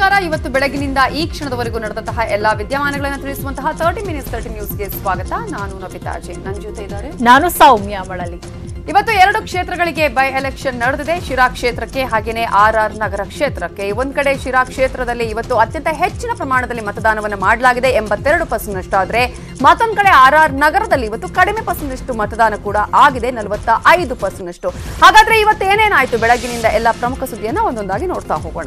ನಮಸ್ಕಾರ. ಇವತ್ತು ಬೆಳಗಿನಿಂದ ಈ ಕ್ಷಣದವರೆಗೂ ನಡೆದಂತಹ ಎಲ್ಲಾ ವಿದ್ಯಮಾನಗಳನ್ನು ತಿಳಿಸುವಂತಹ 30 Minutes 30 ನ್ಯೂಸ್ಗೆ ಸ್ವಾಗತ. ನಾನು ನವಿತಾ ಜೆ. ನನ್ನ ಜೊತೆ ಇದ್ದಾರೆ ನಾನು ಸೌಮ್ಯ ಮಳಲಿ. ಇವತ್ತು 2 ಕ್ಷೇತ್ರಗಳಿಗೆ ಬೈ ಎಲೆಕ್ಷನ್ ನಡೆದಿದೆ. ಶಿರಾ ಕ್ಷೇತ್ರಕ್ಕೆ ಹಾಗೇನೆ ಆರ್ಆರ್ ನಗರ ಕ್ಷೇತ್ರಕ್ಕೆ. ಒಂದ್ ಕಡೆ ಶಿರಾ ಕ್ಷೇತ್ರದಲ್ಲಿ ಇವತ್ತು ಅತ್ಯಂತ ಹೆಚ್ಚಿನ ಪ್ರಮಾಣದಲ್ಲಿ ಮತದಾನವನ್ನು ಮಾಡಲಾಗಿದೆ, 82% ಆದ್ರೆ ಮತ್ತೊಂದು ಕಡೆ ಆರ್ಆರ್ ನಗರದಲ್ಲಿ ಇವತ್ತು ಕಡಿಮೆ ಪರ್ಸೆಂಟಷ್ಟು ಮತದಾನ ಕೂಡ ಆಗಿದೆ, 45%. ಹಾಗಾದ್ರೆ ಇವತ್ತು ಏನೇನಾಯ್ತು ಬೆಳಗಿನಿಂದ ಎಲ್ಲ ಪ್ರಮುಖ ಸುದ್ದಿಯನ್ನ ಒಂದೊಂದಾಗಿ ನೋಡ್ತಾ ಹೋಗೋಣ.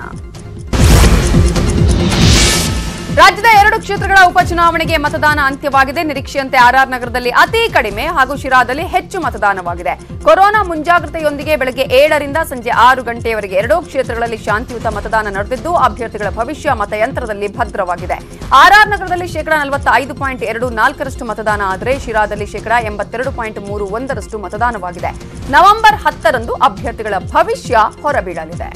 ರಾಜ್ಯದ 2 ಕ್ಷೇತ್ರಗಳ ಉಪಚುನಾವಣೆಗೆ ಮತದಾನ ಅಂತ್ಯವಾಗಿದೆ. ನಿರೀಕ್ಷೆಯಂತೆ ಆರ್ಆರ್ ನಗರದಲ್ಲಿ ಅತಿ ಕಡಿಮೆ ಹಾಗೂ ಶಿರಾದಲ್ಲಿ ಹೆಚ್ಚು ಮತದಾನವಾಗಿದೆ. ಕೊರೋನಾ ಮುಂಜಾಗ್ರತೆಯೊಂದಿಗೆ ಬೆಳಗ್ಗೆ 7ರಿಂದ ಸಂಜೆ 6 ಗಂಟೆಯವರೆಗೆ 2 ಕ್ಷೇತ್ರಗಳಲ್ಲಿ ಶಾಂತಿಯುತ ಮತದಾನ ನಡೆದಿದ್ದು ಅಭ್ಯರ್ಥಿಗಳ ಭವಿಷ್ಯ ಮತಯಂತ್ರದಲ್ಲಿ ಭದ್ರವಾಗಿದೆ. ಆರ್ಆರ್ ನಗರದಲ್ಲಿ 45.24% ಮತದಾನ ಆದರೆ ಶಿರಾದಲ್ಲಿ 82.31% ಮತದಾನವಾಗಿದೆ. ನವೆಂಬರ್ 10ರಂದು ಅಭ್ಯರ್ಥಿಗಳ ಭವಿಷ್ಯ ಹೊರಬೀಳಲಿದೆ.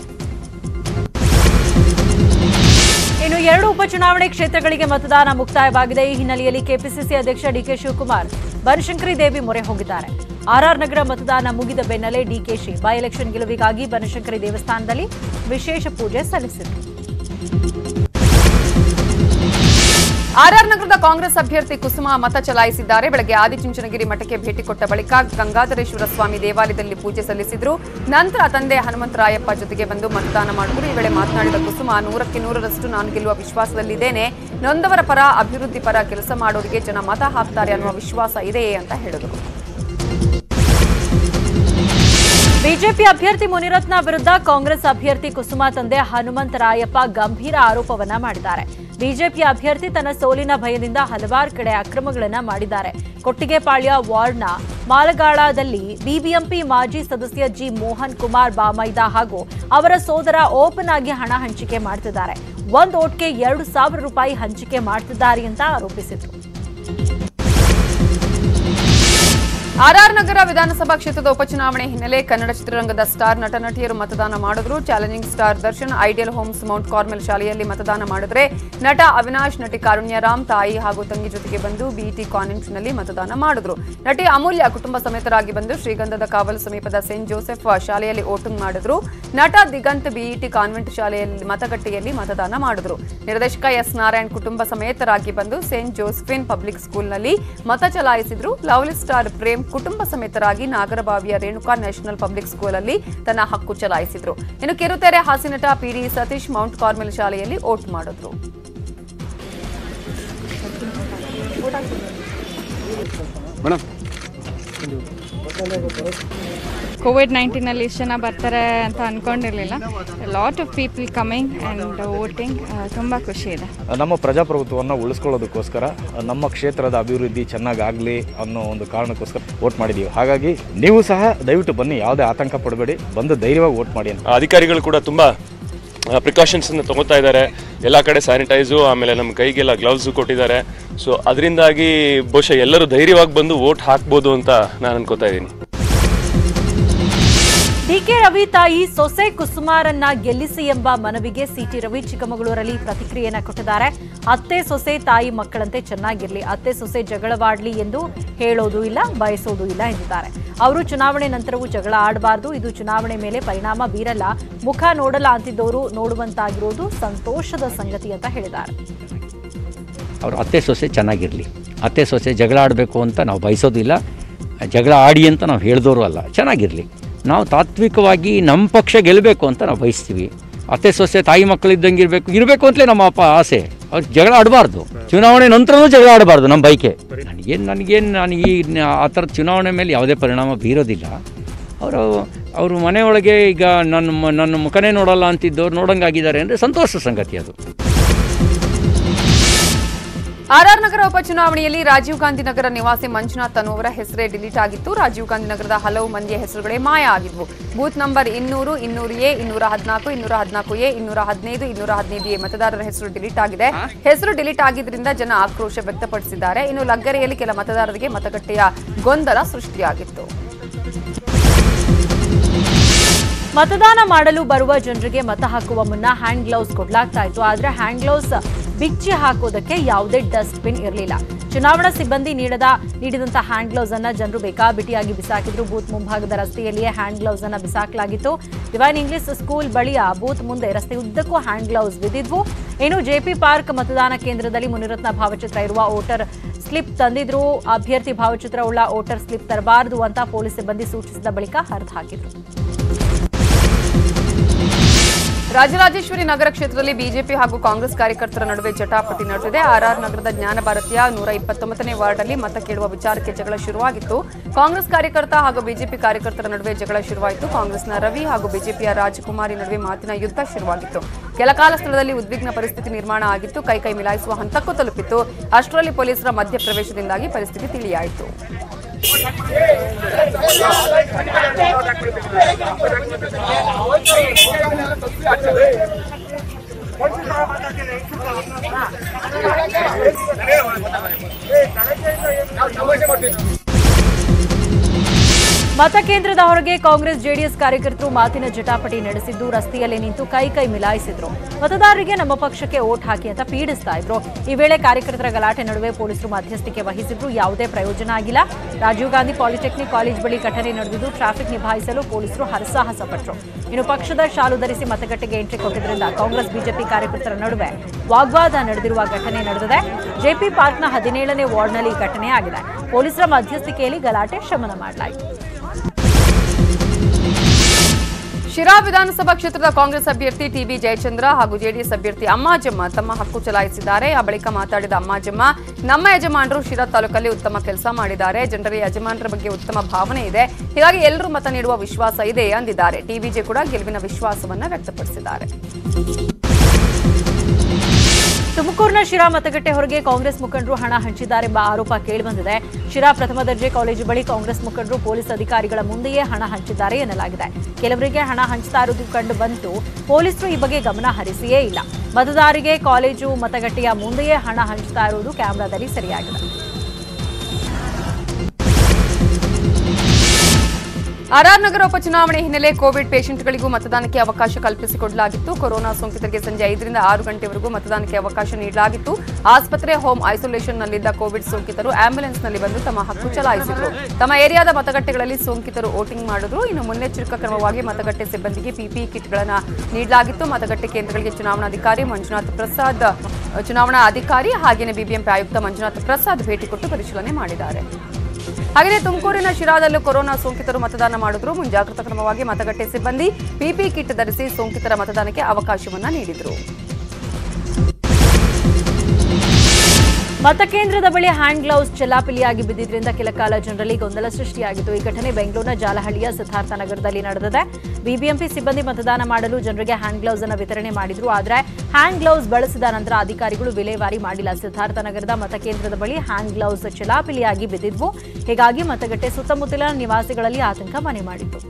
ಇನ್ನು 2 ಉಪಚುನಾವಣೆ ಕ್ಷೇತ್ರಗಳಿಗೆ ಮತದಾನ ಮುಕ್ತಾಯವಾಗಿದೆ. ಈ ಹಿನ್ನೆಲೆಯಲ್ಲಿ ಕೆಪಿಸಿಸಿ ಅಧ್ಯಕ್ಷ ಡಿಕೆ ಶಿವಕುಮಾರ್ ಬನಶಂಕರಿ ದೇವಿ ಮೊರೆ ಹೋಗಿದ್ದಾರೆ. ಆರ್ಆರ್ ನಗರ ಮತದಾನ ಮುಗಿದ ಬೆನ್ನಲ್ಲೇ ಡಿಕೆಶಿ ಬೈ ಎಲೆಕ್ಷನ್ ಗೆಲುವಿಗಾಗಿ ಬನಶಂಕರಿ ದೇವಸ್ಥಾನದಲ್ಲಿ ವಿಶೇಷ ಪೂಜೆ ಸಲ್ಲಿಸಿದರು. ಆರ್ಆರ್ ನಗರದ ಕಾಂಗ್ರೆಸ್ ಅಭ್ಯರ್ಥಿ ಕುಸುಮಾ ಮತ ಚಲಾಯಿಸಿದ್ದಾರೆ. ಬೆಳಗ್ಗೆ ಆದಿಚುಂಚನಗಿರಿ ಮಠಕ್ಕೆ ಭೇಟಿ ಕೊಟ್ಟ ಬಳಿಕ ಗಂಗಾಧರೇಶ್ವರ ಸ್ವಾಮಿ ದೇವಾಲಯದಲ್ಲಿ ಪೂಜೆ ಸಲ್ಲಿಸಿದ್ರು. ನಂತರ ತಂದೆ ಹನುಮಂತರಾಯಪ್ಪ ಜೊತೆಗೆ ಬಂದು ಮತದಾನ ಮಾಡಿದ್ರು. ಈ ವೇಳೆ ಮಾತನಾಡಿದ ಕುಸುಮಾ, 100ಕ್ಕೆ 100ರಷ್ಟು ನಾನು ಗೆಲ್ಲುವ ವಿಶ್ವಾಸದಲ್ಲಿದ್ದೇನೆ. ನೊಂದವರ ಪರ, ಅಭಿವೃದ್ಧಿ ಪರ ಕೆಲಸ ಮಾಡೋರಿಗೆ ಜನ ಮತ ಹಾಕ್ತಾರೆ ಅನ್ನುವ ವಿಶ್ವಾಸ ಇದೆಯೇ ಅಂತ ಹೇಳಿದರು. ಬಿಜೆಪಿ ಅಭ್ಯರ್ಥಿ ಮುನಿರತ್ನ ವಿರುದ್ಧ ಕಾಂಗ್ರೆಸ್ ಅಭ್ಯರ್ಥಿ ಕುಸುಮಾ ತಂದೆ ಹನುಮಂತರಾಯಪ್ಪ ಗಂಭೀರ ಆರೋಪವನ್ನ ಮಾಡಿದ್ದಾರೆ. ಬಿಜೆಪಿ ಅಭ್ಯರ್ಥಿ ತನ್ನ ಸೋಲಿನ ಭಯದಿಂದ ಹಲವಾರು ಕಡೆ ಅಕ್ರಮಗಳನ್ನ ಮಾಡಿದ್ದಾರೆ. ಕೊಟ್ಟಿಗೆಪಾಳ್ಯ ವಾರ್ಡ್ನ ಮಾಲಗಾಳದಲ್ಲಿ ಬಿಬಿಎಂಪಿ ಮಾಜಿ ಸದಸ್ಯ ಜಿ ಮೋಹನ್ ಕುಮಾರ್ ಬಾಮೈದ ಹಾಗೂ ಅವರ ಸೋದರ ಓಪನ್ ಆಗಿ ಹಣ ಹಂಚಿಕೆ ಮಾಡ್ತಿದ್ದಾರೆ. 1 ಓಟ್ಗೆ 2,000 ರೂಪಾಯಿ ಹಂಚಿಕೆ ಮಾಡ್ತಿದ್ದಾರೆ ಅಂತ ಆರೋಪಿಸಿದ್ರು. ಆರ್ಆರ್ ನಗರ ವಿಧಾನಸಭಾ ಕ್ಷೇತ್ರದ ಉಪಚುನಾವಣೆ ಹಿನ್ನೆಲೆ ಕನ್ನಡ ಚಿತ್ರರಂಗದ ಸ್ಟಾರ್ ನಟ ನಟಿಯರು ಮತದಾನ ಮಾಡಿದ್ರು. Challenging star Darshan ideal homes Mount Carmel ಶಾಲೆಯಲ್ಲಿ ಮತದಾನ ಮಾಡಿದ್ರೆ, ನಟ ಅವಿನಾಶ್, ನಟಿ ಕಾರುಣ್ಯರಾಮ್ ತಾಯಿ ಹಾಗೂ ತಂಗಿ ಜೊತೆಗೆ ಬಂದು ಬಿಇಟಿ ಕಾನ್ವೆಂಟ್ನಲ್ಲಿ ಮತದಾನ ಮಾಡಿದ್ರು. ನಟಿ ಅಮೂಲ್ಯ ಕುಟುಂಬ ಸಮೇತರಾಗಿ ಬಂದು ಶ್ರೀಗಂಧದ ಕಾವಲು ಸಮೀಪದ ಸೇಂಟ್ ಜೋಸೆಫ್ ಶಾಲೆಯಲ್ಲಿ ವೋಟಿಂಗ್ ಮಾಡಿದ್ರು. ನಟ ದಿಗಂತ್ ಬಿಇಟಿ ಕಾನ್ವೆಂಟ್ ಶಾಲೆಯಲ್ಲಿ ಮತಗಟ್ಟೆಯಲ್ಲಿ ಮತದಾನ ಮಾಡಿದ್ರು. ನಿರ್ದೇಶಕ ಎಸ್ ನಾರಾಯಣ್ ಕುಟುಂಬ ಸಮೇತರಾಗಿ ಬಂದು ಸೇಂಟ್ ಜೋಸೆಫಿನ್ ಪಬ್ಲಿಕ್ ಸ್ಕೂಲ್ನಲ್ಲಿ ಮತ ಚಲಾಯಿಸಿದ್ರು. ಲವ್ಲಿ ಸ್ಟಾರ್ ಪ್ರೇಮ್ ಕುಟುಂಬ ಸಮೇತರಾಗಿ ನಾಗರಬಾವಿಯ ರೇಣುಕಾ ನ್ಯಾಷನಲ್ ಪಬ್ಲಿಕ್ ಸ್ಕೂಲಲ್ಲಿ ತನ್ನ ಹಕ್ಕು ಚಲಾಯಿಸಿದ್ರು. ಇನ್ನು ಕಿರುತೆರೆ ಹಾಸ್ಯನಟ ಪಿಡಿ ಸತೀಶ್ ಮೌಂಟ್ ಕಾರ್ಮೆಲ್ ಶಾಲೆಯಲ್ಲಿ ವೋಟ್ ಮಾಡಿದ್ರು. ಕೋವಿಡ್-19 ಇಷ್ಟು ಜನ ಬರ್ತಾರೆ ಅಂತ ಅಂದ್ಕೊಂಡಿರಲಿಲ್ಲ. Lot of people coming and voting. ತುಂಬ ಖುಷಿ ಇದೆ. ನಮ್ಮ ಪ್ರಜಾಪ್ರಭುತ್ವವನ್ನು ಉಳಿಸ್ಕೊಳ್ಳೋದಕ್ಕೋಸ್ಕರ ನಮ್ಮ ಕ್ಷೇತ್ರದ ಅಭಿವೃದ್ಧಿ ಚೆನ್ನಾಗಾಗಲಿ ಅನ್ನೋ ಒಂದು ಕಾರಣಕ್ಕೋಸ್ಕರ ವೋಟ್ ಮಾಡಿದ್ದೀವಿ. ಹಾಗಾಗಿ ನೀವು ಸಹ ದಯವಿಟ್ಟು ಬನ್ನಿ, ಯಾವುದೇ ಆತಂಕ ಪಡಬೇಡಿ, ಬಂದು ಧೈರ್ಯವಾಗಿ ವೋಟ್ ಮಾಡಿ ಅಂತ. ಅಧಿಕಾರಿಗಳು ಕೂಡ ತುಂಬ ಪ್ರಿಕಾಷನ್ಸನ್ನು ತಗೋತಾ ಇದ್ದಾರೆ. ಎಲ್ಲ ಕಡೆ ಸ್ಯಾನಿಟೈಸು, ಆಮೇಲೆ ನಮ್ಮ ಕೈಗೆಲ್ಲ ಗ್ಲೌಸು ಕೊಟ್ಟಿದ್ದಾರೆ. ಸೊ ಅದರಿಂದಾಗಿ ಬಹುಶಃ ಎಲ್ಲರೂ ಧೈರ್ಯವಾಗಿ ಬಂದು ವೋಟ್ ಹಾಕ್ಬೋದು ಅಂತ ನಾನು ಅನ್ಕೋತಾ ಇದ್ದೀನಿ. ಡಿಕೆ ರವಿ ತಾಯಿ ಸೊಸೆ ಕುಸುಮಾರನ್ನ ಗೆಲ್ಲಿಸಿ ಎಂಬ ಮನವಿಗೆ ಸಿಟಿ ರವಿ ಚಿಕ್ಕಮಗಳೂರಲ್ಲಿ ಪ್ರತಿಕ್ರಿಯೆಯನ್ನ ಕೊಟ್ಟಿದ್ದಾರೆ. ಅತ್ತೆ ಸೊಸೆ ತಾಯಿ ಮಕ್ಕಳಂತೆ ಚೆನ್ನಾಗಿರ್ಲಿ, ಅತ್ತೆ ಸೊಸೆ ಜಗಳವಾಡ್ಲಿ ಎಂದು ಹೇಳೋದು ಇಲ್ಲ, ಬಯಸೋದು ಇಲ್ಲ ಎಂದಿದ್ದಾರೆ. ಅವರು ಚುನಾವಣೆ ನಂತರವೂ ಜಗಳ ಆಡಬಾರ್ದು, ಇದು ಚುನಾವಣೆ ಮೇಲೆ ಪರಿಣಾಮ ಬೀರಲ್ಲ, ಮುಖ ನೋಡಲ್ಲ ಅಂತಿದ್ದವರು ನೋಡುವಂತಾಗಿರೋದು ಸಂತೋಷದ ಸಂಗತಿ ಅಂತ ಹೇಳಿದ್ದಾರೆ. ಅವರು ಅತ್ತೆ ಸೊಸೆ ಚೆನ್ನಾಗಿರಲಿ, ಅತ್ತೆ ಸೊಸೆ ಜಗಳ ಆಡಬೇಕು ಅಂತ ನಾವು ಬಯಸೋದಿಲ್ಲ, ಜಗಳ ಆಡಿ ಅಂತ ನಾವು ಹೇಳಿದವರು ಅಲ್ಲ, ಚೆನ್ನಾಗಿರಲಿ. ನಾವು ತಾತ್ವಿಕವಾಗಿ ನಮ್ಮ ಪಕ್ಷ ಗೆಲ್ಲಬೇಕು ಅಂತ ನಾವು ಬಯಸ್ತೀವಿ. ಅತ್ತೆ ಸೊಸೆ ತಾಯಿ ಮಕ್ಕಳಿದ್ದಂಗೆ ಇರಬೇಕು ಅಂತಲೇ ನಮ್ಮ ಆಸೆ. ಅವ್ರು ಜಗಳ ಆಡಬಾರ್ದು, ಚುನಾವಣೆ ನಂತರನೂ ಜಗಳ ಆಡಬಾರ್ದು ನಮ್ಮ ಬೈಕೆ. ನಾನು ಈ ಆ ಥರದ ಚುನಾವಣೆ ಮೇಲೆ ಯಾವುದೇ ಪರಿಣಾಮ ಬೀರೋದಿಲ್ಲ. ಅವರು ಮನೆಯೊಳಗೆ ಈಗ ನನ್ನ ಮುಖನೇ ನೋಡಲ್ಲ ಅಂತಿದ್ದವ್ರು ನೋಡಂಗಾಗಿದ್ದಾರೆ ಅಂದರೆ ಸಂತೋಷ ಸಂಗತಿ ಅದು. ಆರ್ಆರ್ ನಗರ ಉಪಚುನಾವಣೆಯಲ್ಲಿ ರಾಜೀವ್ ಗಾಂಧಿ ನಗರ ನಿವಾಸಿ ಮಂಜುನಾಥ್ ಅನ್ನುವರ ಹೆಸರೇ ಡಿಲೀಟ್ ಆಗಿತ್ತು. ರಾಜೀವ್ ಗಾಂಧಿ ನಗರದ ಹಲವು ಮಂದಿಯ ಹೆಸರುಗಳೇ ಮಾಯ ಆಗಿದ್ವು. Booth number 200, 200A, 214, 214A, 215, 215A ಮತದಾರರ ಹೆಸರು ಡಿಲೀಟ್ ಆಗಿದೆ. ಹೆಸರು ಡಿಲೀಟ್ ಆಗಿದ್ದರಿಂದ ಜನ ಆಕ್ರೋಶ ವ್ಯಕ್ತಪಡಿಸಿದ್ದಾರೆ. ಇನ್ನು ಲಗ್ಗೆರೆಯಲ್ಲಿ ಕೆಲ ಮತದಾರರಿಗೆ ಮತಗಟ್ಟೆಯ ಗೊಂದಲ ಸೃಷ್ಟಿಯಾಗಿತ್ತು. ಮತದಾನ ಮಾಡಲು ಬರುವ ಜನರಿಗೆ ಮತ ಹಾಕುವ ಮುನ್ನ ಹ್ಯಾಂಡ್ ಗ್ಲೌಸ್ ಕೊಡಲಾಗ್ತಾ ಇತ್ತು. ಆದರೆ ಹ್ಯಾಂಡ್ ಗ್ಲೌಸ್ ಬಿಚ್ಚಿ ಹಾಕೋದಕ್ಕೆ ಯಾವುದೇ ಡಸ್ಟ್ಬಿನ್ ಇರಲಿಲ್ಲ. ಚುನಾವಣಾ ಸಿಬ್ಬಂದಿ ನೀಡಿದಂತ ಹ್ಯಾಂಡ್ ಗ್ಲೌಸ್ ಅನ್ನ ಜನರು ಬೇಕಾಬಿಟ್ಟಿಯಾಗಿ ಬಿಸಾಕಿದ್ರು. ಬೂತ್ ಮುಂಭಾಗದ ರಸ್ತೆಯಲ್ಲಿಯೇ ಹ್ಯಾಂಡ್ ಗ್ಲೌಸ್ ಅನ್ನ ಬಿಸಾಕಲಾಗಿತ್ತು. ಡಿವೈನ್ ಇಂಗ್ಲಿಷ್ ಸ್ಕೂಲ್ ಬಳಿಯ ಬೂತ್ ಮುಂದೆ ರಸ್ತೆ ಉದ್ದಕ್ಕೂ ಹ್ಯಾಂಡ್ ಗ್ಲೌಸ್ ಬಿದ್ದಿದ್ವು. ಇನ್ನು ಜೆಪಿ ಪಾರ್ಕ್ ಮತದಾನ ಕೇಂದ್ರದಲ್ಲಿ ಮುನಿರತ್ನ ಭಾವಚಿತ್ರ ಇರುವ ವೋಟರ್ ಸ್ಲಿಪ್ ತಂದಿದ್ರು. ಅಭ್ಯರ್ಥಿ ಭಾವಚಿತ್ರ ಉಳ್ಳ ವೋಟರ್ ಸ್ಲಿಪ್ ತರಬಾರದು ಅಂತ ಪೊಲೀಸ್ ಸಿಬ್ಬಂದಿ ಸೂಚಿಸಿದ ಬಳಿಕ ಹರಿದುಹಾಕಿದ್ರು. ರಾಜರಾಜೇಶ್ವರಿ ನಗರ ಕ್ಷೇತ್ರದಲ್ಲಿ ಬಿಜೆಪಿ ಹಾಗೂ ಕಾಂಗ್ರೆಸ್ ಕಾರ್ಯಕರ್ತರ ನಡುವೆ ಜಟಾಪಟಿ ನಡೆದಿದೆ. ಆರ್ಆರ್ ನಗರದ ಜ್ಞಾನ ಭಾರತಿಯ 129ನೇ ವಾರ್ಡ್ನಲ್ಲಿ ಮತ ಕೇಳುವ ವಿಚಾರಕ್ಕೆ ಜಗಳ ಶುರುವಾಗಿತ್ತು. ಕಾಂಗ್ರೆಸ್ ಕಾರ್ಯಕರ್ತ ಹಾಗೂ ಬಿಜೆಪಿ ಕಾರ್ಯಕರ್ತರ ನಡುವೆ ಜಗಳ ಶುರುವಾಯಿತು. ಕಾಂಗ್ರೆಸ್ನ ರವಿ ಹಾಗೂ ಬಿಜೆಪಿಯ ರಾಜಕುಮಾರಿ ನಡುವೆ ಮಾತಿನ ಯುದ್ಧ ಶುರುವಾಗಿತ್ತು. ಕೆಲಕಾಲ ಸ್ಥಳದಲ್ಲಿ ಉದ್ವಿಗ್ನ ಪರಿಸ್ಥಿತಿ ನಿರ್ಮಾಣ ಆಗಿತ್ತು. ಕೈ ಮಿಲಾಯಿಸುವ ಹಂತಕ್ಕೂ ತಲುಪಿತ್ತು. ಅಷ್ಟರಲ್ಲಿ ಪೊಲೀಸರ ಮಧ್ಯಪ್ರವೇಶದಿಂದಾಗಿ ಪರಿಸ್ಥಿತಿ ತಿಳಿಯಾಯಿತು. ಮತಕೇಂದ್ರದ ಹೊರಗೆ ಕಾಂಗ್ರೆಸ್ ಜೆಡಿಎಸ್ ಕಾರ್ಯಕರ್ತರು ಮಾತಿನ ಜಟಾಪಟಿ ನಡೆಸಿದ್ದು, ರಸ್ತೆಯಲ್ಲಿ ನಿಂತು ಕೈ ಮಿಲಾಯಿಸಿದ್ರು. ಮತದಾರರಿಗೆ ನಮ್ಮ ಪಕ್ಷಕ್ಕೆ ವೋಟ್ ಹಾಕಿ ಅಂತ ಪೀಡಿಸ್ತಾ ಇದ್ರು. ಈ ವೇಳೆ ಕಾರ್ಯಕರ್ತರ ಗಲಾಟೆ ನಡುವೆ ಪೊಲೀಸರು ಮಧ್ಯಸ್ಥಿಕೆ ವಹಿಸಿದ್ರು. ಯಾವುದೇ ಪ್ರಯೋಜನ ಆಗಿಲ್ಲ. ರಾಜೀವ್ ಗಾಂಧಿ ಪಾಲಿಟೆಕ್ನಿಕ್ ಕಾಲೇಜ್ ಬಳಿ ಘಟನೆ ನಡೆದಿದ್ದು, ಟ್ರಾಫಿಕ್ ನಿಭಾಯಿಸಲು ಪೊಲೀಸರು ಹರಸಾಹಸ ಪಟ್ಟರು. ಇನ್ನು ಪಕ್ಷದ ಶಾಲು ಧರಿಸಿ ಮತಗಟ್ಟೆಗೆ ಎಂಟ್ರಿ ಕೊಟ್ಟಿದ್ದರಿಂದ ಕಾಂಗ್ರೆಸ್ ಬಿಜೆಪಿ ಕಾರ್ಯಕರ್ತರ ನಡುವೆ ವಾಗ್ವಾದ ನಡೆದಿರುವ ಘಟನೆ ನಡೆದಿದೆ. ಜೆಪಿ ಪಾರ್ಕ್ನ 17ನೇ ವಾರ್ಡ್ನಲ್ಲಿ ಈ ಘಟನೆ ಆಗಿದೆ. ಪೊಲೀಸರ ಮಧ್ಯಸ್ಥಿಕೆಯಲ್ಲಿ ಗಲಾಟೆ ಶಮನ ಮಾಡಲಾಯಿತು. ಶಿರಾ ವಿಧಾನಸಭಾ ಕ್ಷೇತ್ರದ ಕಾಂಗ್ರೆಸ್ ಅಭ್ಯರ್ಥಿ ಟಿಬಿ ಜಯಚಂದ್ರ ಹಾಗೂ ಜೆಡಿಎಸ್ ಅಭ್ಯರ್ಥಿ ಅಮ್ಮಾಜಮ್ಮ ತಮ್ಮ ಹಕ್ಕು ಚಲಾಯಿಸಿದ್ದಾರೆ. ಆ ಬಳಿಕ ಮಾತಾಡಿದ ಅಮ್ಮಾಜಮ್ಮ, ನಮ್ಮ ಯಜಮಾನರು ಶಿರಾ ತಾಲೂಕಲ್ಲಿ ಉತ್ತಮ ಕೆಲಸ ಮಾಡಿದ್ದಾರೆ. ಜನರಿಗೆ ಯಜಮಾನರ ಬಗ್ಗೆ ಉತ್ತಮ ಭಾವನೆ ಇದೆ. ಹೀಗಾಗಿ ಎಲ್ಲರೂ ಮತ ನೀಡುವ ವಿಶ್ವಾಸ ಇದೆ ಅಂದಿದ್ದಾರೆ. ಟಿಬಿಜೆ ಕೂಡ ಗೆಲುವಿನ ವಿಶ್ವಾಸವನ್ನ ವ್ಯಕ್ತಪಡಿಸಿದ್ದಾರೆ. ತುಮಕೂರಿನ ಶಿರಾ ಮತಗಟ್ಟೆ ಹೊರಗೆ ಕಾಂಗ್ರೆಸ್ ಮುಖಂಡರು ಹಣ ಹಂಚಿದ್ದಾರೆಂಬ ಆರೋಪ ಕೇಳಿಬಂದಿದೆ. ಶಿರಾ ಪ್ರಥಮ ದರ್ಜೆ ಕಾಲೇಜು ಬಳಿ ಕಾಂಗ್ರೆಸ್ ಮುಖಂಡರು ಪೊಲೀಸ್ ಅಧಿಕಾರಿಗಳ ಮುಂದೆಯೇ ಹಣ ಹಂಚಿದ್ದಾರೆ ಎನ್ನಲಾಗಿದೆ. ಕೆಲವರಿಗೆ ಹಣ ಹಂಚ್ತಾ ಇರುವುದು ಕಂಡು ಬಂತು. ಪೊಲೀಸರು ಈ ಬಗ್ಗೆ ಗಮನ ಹರಿಸಿಯೇ ಇಲ್ಲ. ಮತದಾರರಿಗೆ ಕಾಲೇಜು ಮತಗಟ್ಟೆಯ ಮುಂದೆಯೇ ಹಣ ಹಂಚ್ತಾ ಇರುವುದು ಕ್ಯಾಮೆರಾದಲ್ಲಿ ಸೆರೆಯಾಗಿದೆ. ಆರ್ಆರ್ ನಗರ ಉಪಚುನಾವಣೆ ಹಿನ್ನೆಲೆ ಕೋವಿಡ್ ಪೇಷೆಂಟ್ಗಳಿಗೂ ಮತದಾನಕ್ಕೆ ಅವಕಾಶ ಕಲ್ಪಿಸಿಕೊಡಲಾಗಿತ್ತು. ಕೊರೋನಾ ಸೋಂಕಿತರಿಗೆ ಸಂಜೆ 5ರಿಂದ 6 ಗಂಟೆವರೆಗೂ ಮತದಾನಕ್ಕೆ ಅವಕಾಶ ನೀಡಲಾಗಿತ್ತು. ಆಸ್ಪತ್ರೆ, ಹೋಮ್ ಐಸೋಲೇಷನ್ನಲ್ಲಿದ್ದ ಕೋವಿಡ್ ಸೋಂಕಿತರು ಆಂಬ್ಯುಲೆನ್ಸ್ನಲ್ಲಿ ಬಂದು ತಮ್ಮ ಹಕ್ಕು ಚಲಾಯಿಸಿದರು. ತಮ್ಮ ಏರಿಯಾದ ಮತಗಟ್ಟೆಗಳಲ್ಲಿ ಸೋಂಕಿತರು ವೋಟಿಂಗ್ ಮಾಡಿದ್ರು. ಇನ್ನು ಮುನ್ನೆಚ್ಚರಿಕಾ ಕ್ರಮವಾಗಿ ಮತಗಟ್ಟೆ ಸಿಬ್ಬಂದಿಗೆ ಪಿಪಿ ಕಿಟ್ಗಳನ್ನು ನೀಡಲಾಗಿತ್ತು. ಮತಗಟ್ಟೆ ಕೇಂದ್ರಗಳಿಗೆ ಚುನಾವಣಾ ಅಧಿಕಾರಿ ಹಾಗೆಯೇ ಬಿಬಿಎಂಪಿ ಆಯುಕ್ತ ಮಂಜುನಾಥ್ ಪ್ರಸಾದ್ ಭೇಟಿ ಕೊಟ್ಟು ಪರಿಶೀಲನೆ ಮಾಡಿದ್ದಾರೆ. ಹಾಗೆಯೇ ತುಮಕೂರಿನ ಶಿರಾದಲ್ಲೂ ಕೊರೋನಾ ಸೋಂಕಿತರು ಮತದಾನ ಮಾಡಿದ್ರು. ಮುಂಜಾಗ್ರತಾ ಕ್ರಮವಾಗಿ ಮತಗಟ್ಟೆ ಸಿಬ್ಬಂದಿ ಪಿಪಿ ಕಿಟ್ ಧರಿಸಿ ಸೋಂಕಿತರ ಮತದಾನಕ್ಕೆ ಅವಕಾಶವನ್ನ ನೀಡಿದರು. ಮತಕೇಂದ್ರದ ಬಳಿ ಹ್ಯಾಂಡ್ ಗ್ಲೌಸ್ ಚೆಲ್ಲಾಪಿಲಿಯಾಗಿ ಬಿದ್ದಿದ್ದರಿಂದ ಕೆಲಕಾಲ ಜನರಲ್ಲಿ ಗೊಂದಲ ಸೃಷ್ಟಿಯಾಗಿತ್ತು. ಈ ಘಟನೆ ಬೆಂಗಳೂರಿನ ಜಾಲಹಳ್ಳಿಯ ಸಿದ್ಧಾರ್ಥ ನಗರದಲ್ಲಿ ನಡೆದಿದೆ. ಬಿಬಿಎಂಪಿ ಸಿಬ್ಬಂದಿ ಮತದಾನ ಮಾಡಲು ಜನರಿಗೆ ಹ್ಯಾಂಡ್ ಗ್ಲೌಸ್ ಅನ್ನು ವಿತರಣೆ ಮಾಡಿದ್ರು. ಆದರೆ ಹ್ಯಾಂಡ್ ಗ್ಲೌಸ್ ಬಳಸಿದ ನಂತರ ಅಧಿಕಾರಿಗಳು ವಿಲೇವಾರಿ ಮಾಡಿಲ್ಲ. ಸಿದ್ಧಾರ್ಥ ನಗರದ ಮತಕೇಂದ್ರದ ಬಳಿ ಹ್ಯಾಂಡ್ ಗ್ಲೌಸ್ ಚೆಲ್ಲಾಪಿಲಿಯಾಗಿ ಬಿದ್ದಿದ್ವು. ಹೀಗಾಗಿ ಮತಗಟ್ಟೆ ಸುತ್ತಮುತ್ತಲಿನ ನಿವಾಸಿಗಳಲ್ಲಿ ಆತಂಕ ಮನೆ ಮಾಡಿತ್ತು.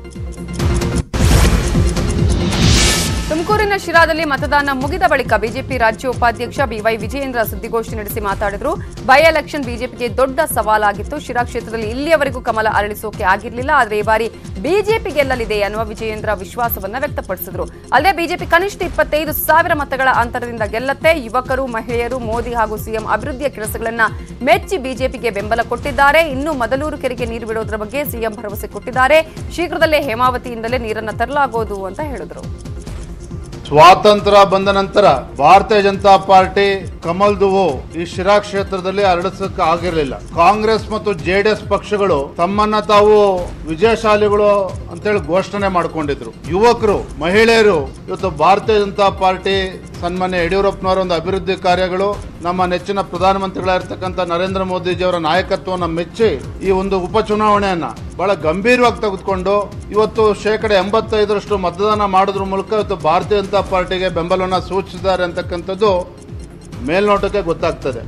ತುಮಕೂರಿನ ಶಿರಾದಲ್ಲಿ ಮತದಾನ ಮುಗಿದ ಬಳಿಕ ಬಿಜೆಪಿ ರಾಜ್ಯ ಉಪಾಧ್ಯಕ್ಷ ಬಿವೈ ವಿಜಯೇಂದ್ರ ಸುದ್ದಿಗೋಷ್ಠಿ ನಡೆಸಿ ಮಾತಾಡಿದರು. ಬೈ ಎಲೆಕ್ಷನ್ ಬಿಜೆಪಿಗೆ ದೊಡ್ಡ ಸವಾಲಾಗಿತ್ತು. ಶಿರಾ ಕ್ಷೇತ್ರದಲ್ಲಿ ಇಲ್ಲಿಯವರೆಗೂ ಕಮಲ ಅರಳಿಸೋಕೆ ಆಗಿರಲಿಲ್ಲ. ಆದರೆ ಈ ಬಾರಿ ಬಿಜೆಪಿ ಗೆಲ್ಲಲಿದೆ ಅನ್ನುವ ವಿಜಯೇಂದ್ರ ವಿಶ್ವಾಸವನ್ನ ವ್ಯಕ್ತಪಡಿಸಿದರು. ಅಲ್ಲದೆ ಬಿಜೆಪಿ ಕನಿಷ್ಠ 25,000 ಮತಗಳ ಅಂತರದಿಂದ ಗೆಲ್ಲತ್ತೆ. ಯುವಕರು, ಮಹಿಳೆಯರು ಮೋದಿ ಹಾಗೂ ಸಿಎಂ ಅಭಿವೃದ್ಧಿಯ ಕೆಲಸಗಳನ್ನ ಮೆಚ್ಚಿ ಬಿಜೆಪಿಗೆ ಬೆಂಬಲ ಕೊಟ್ಟಿದ್ದಾರೆ. ಇನ್ನು ಮದಲೂರು ಕೆರೆಗೆ ನೀರು ಬಿಡೋದ್ರ ಬಗ್ಗೆ ಸಿಎಂ ಭರವಸೆ ಕೊಟ್ಟಿದ್ದಾರೆ. ಶೀಘ್ರದಲ್ಲೇ ಹೇಮಾವತಿಯಿಂದಲೇ ನೀರನ್ನು ತರಲಾಗುವುದು ಅಂತ ಹೇಳಿದರು. ಸ್ವಾತಂತ್ರ್ಯ ಬಂದ ನಂತರ ಭಾರತೀಯ ಜನತಾ ಪಾರ್ಟಿ ಕಮಲ್ದುವು ಈ ಶಿರಾ ಕ್ಷೇತ್ರದಲ್ಲಿ ಹರಡಿಸಕ್ಕೆ ಆಗಿರಲಿಲ್ಲ. ಕಾಂಗ್ರೆಸ್ ಮತ್ತು ಜೆಡಿಎಸ್ ಪಕ್ಷಗಳು ತಮ್ಮನ್ನ ತಾವು ವಿಜಯಶಾಲಿಗಳು ಅಂತೇಳಿ ಘೋಷಣೆ ಮಾಡಿಕೊಂಡಿದ್ರು. ಯುವಕರು, ಮಹಿಳೆಯರು ಇವತ್ತು ಭಾರತೀಯ ಜನತಾ ಪಾರ್ಟಿ ಸನ್ಮಾನ್ಯ ಯಡಿಯೂರಪ್ಪನವರ ಒಂದು ಅಭಿವೃದ್ಧಿ ಕಾರ್ಯಗಳು, ನಮ್ಮ ನೆಚ್ಚಿನ ಪ್ರಧಾನಮಂತ್ರಿಗಳಾಗಿರ್ತಕ್ಕಂಥ ನರೇಂದ್ರ ಮೋದಿಜಿಯವರ ನಾಯಕತ್ವವನ್ನು ಮೆಚ್ಚಿ ಈ ಒಂದು ಉಪಚುನಾವಣೆಯನ್ನ ಬಹಳ ಗಂಭೀರವಾಗಿ ತೆಗೆದುಕೊಂಡು ಇವತ್ತು 85% ಮತದಾನ ಮಾಡೋದ್ರ ಮೂಲಕ ಇವತ್ತು ಭಾರತೀಯ ಜನತಾ ಪಾರ್ಟಿಗೆ ಬೆಂಬಲವನ್ನು ಸೂಚಿಸಿದ್ದಾರೆ ಅಂತಕ್ಕಂಥದ್ದು ಮೇಲ್ನೋಟಕ್ಕೆ ಗೊತ್ತಾಗ್ತದೆ.